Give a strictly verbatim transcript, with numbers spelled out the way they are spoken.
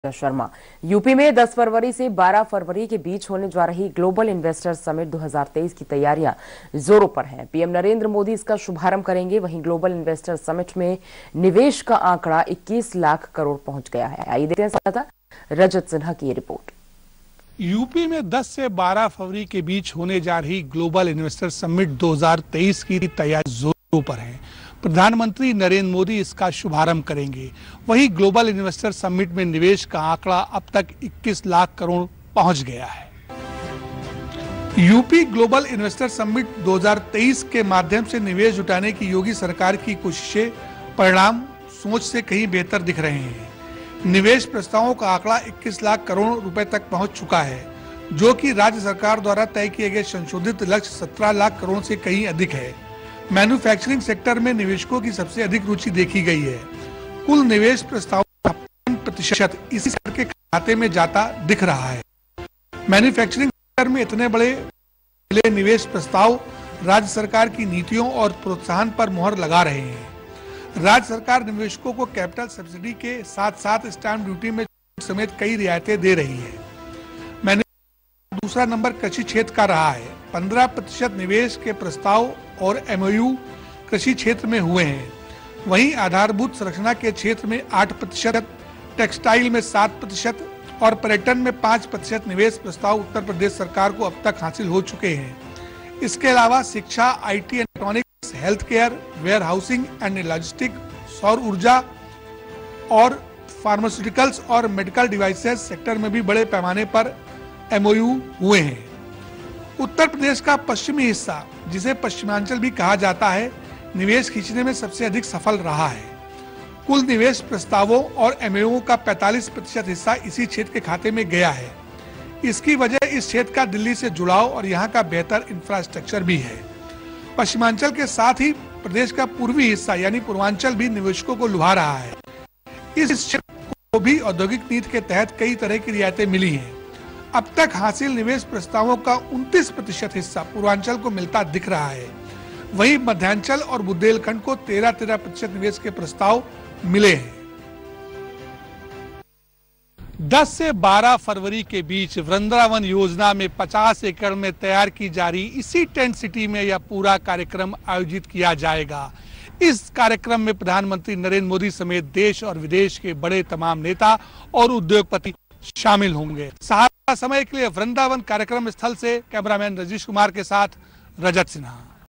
Sharma. UP में दस फरवरी से बारह फरवरी के बीच होने जा रही ग्लोबल इन्वेस्टर समिट दो हज़ार तेईस की तैयारियां जोरों पर हैं। पीएम नरेंद्र मोदी इसका शुभारंभ करेंगे। वहीं ग्लोबल इन्वेस्टर समिट में निवेश का आंकड़ा इक्कीस लाख करोड़ पहुंच गया है। आइए देखते हैं साथ रजत सिन्हा की ये रिपोर्ट। यूपी में दस से बारह फरवरी के बीच होने जा रही ग्लोबल इन्वेस्टर समिट दो हज़ार तेईस की तैयारी जोरों पर है। प्रधानमंत्री नरेंद्र मोदी इसका शुभारंभ करेंगे। वहीं ग्लोबल इन्वेस्टर समिट में निवेश का आंकड़ा अब तक इक्कीस लाख करोड़ पहुंच गया है। यूपी ग्लोबल इन्वेस्टर समिट दो हज़ार तेईस के माध्यम से निवेश जुटाने की योगी सरकार की कोशिशें परिणाम सोच से कहीं बेहतर दिख रहे हैं। निवेश प्रस्तावों का आंकड़ा इक्कीस लाख करोड़ रुपए तक पहुंच चुका है, जो कि राज्य सरकार द्वारा तय किए गए संशोधित लक्ष्य सत्रह लाख करोड़ से कहीं अधिक है। मैन्युफैक्चरिंग सेक्टर में निवेशकों की सबसे अधिक रुचि देखी गई है। कुल निवेश प्रस्ताव का प्रतिशत इसी सेक्टर के खाते में जाता दिख रहा है। मैन्युफैक्चरिंग सेक्टर में इतने बड़े निवेश प्रस्ताव राज्य सरकार की नीतियों और प्रोत्साहन पर मुहर लगा रहे हैं। राज्य सरकार निवेशकों को कैपिटल सब्सिडी के साथ साथ स्टैंप ड्यूटी में समेत कई रियायतें दे रही है। मैंने दूसरा नंबर कृषि क्षेत्र का रहा है। पंद्रह प्रतिशत निवेश के प्रस्ताव और एमओयू कृषि क्षेत्र में हुए हैं। वहीं आधारभूत संरचना के क्षेत्र में आठ प्रतिशत, टेक्सटाइल में सात प्रतिशत और पर्यटन में पाँच प्रतिशत निवेश प्रस्ताव उत्तर प्रदेश सरकार को अब तक हासिल हो चुके हैं। इसके अलावा शिक्षा, IT, electronics, health care, warehousing and logistic, सौर ऊर्जा और फार्मास्यूटिकल्स और मेडिकल डिवाइसेस सेक्टर में भी बड़े पैमाने पर एमओयू हुए हैं। उत्तर प्रदेश का पश्चिमी हिस्सा, जिसे पश्चिमांचल भी कहा जाता है, निवेश खींचने में सबसे अधिक सफल रहा है। कुल निवेश प्रस्तावों और एमओयू का पैंतालीस प्रतिशत हिस्सा इसी क्षेत्र के खाते में गया है। इसकी वजह इस क्षेत्र का दिल्ली से जुड़ाव और यहाँ का बेहतर इंफ्रास्ट्रक्चर भी है। पश्चिमांचल के साथ ही प्रदेश का पूर्वी हिस्सा यानी पूर्वांचल भी निवेशकों को लुभा रहा है। इस क्षेत्र को भी औद्योगिक नीति के तहत कई तरह की रियायतें मिली हैं। अब तक हासिल निवेश प्रस्तावों का उनतीस प्रतिशत हिस्सा पूर्वांचल को मिलता दिख रहा है। वहीं मध्यांचल और बुंदेलखंड को तेरह तेरह प्रतिशत निवेश के प्रस्ताव मिले हैं। दस से बारह फरवरी के बीच वृंदावन योजना में पचास एकड़ में तैयार की जा रही इसी टेंट सिटी में यह पूरा कार्यक्रम आयोजित किया जाएगा। इस कार्यक्रम में प्रधानमंत्री नरेंद्र मोदी समेत देश और विदेश के बड़े तमाम नेता और उद्योगपति शामिल होंगे। सहारा समय के लिए वृंदावन कार्यक्रम स्थल से कैमरामैन रजीश कुमार के साथ रजत सिन्हा।